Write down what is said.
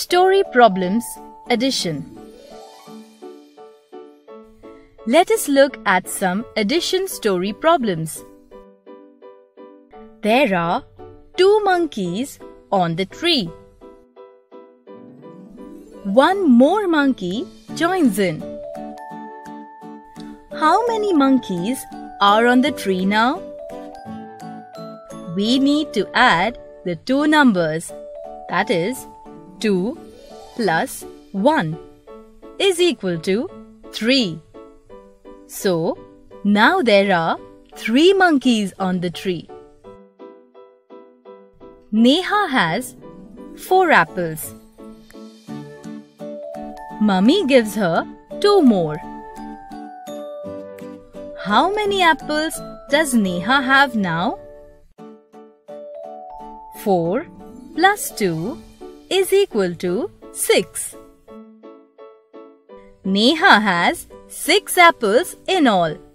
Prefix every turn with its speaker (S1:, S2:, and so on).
S1: Story Problems Addition. Let us look at some addition story problems. There are 2 monkeys on the tree. One more monkey joins in. How many monkeys are on the tree now? We need to add the 2 numbers, that is 2 plus 1 is equal to 3. So, now there are 3 monkeys on the tree. Neha has 4 apples. Mummy gives her 2 more. How many apples does Neha have now? 4 plus 2 is equal to 6. Neha has 6 apples in all.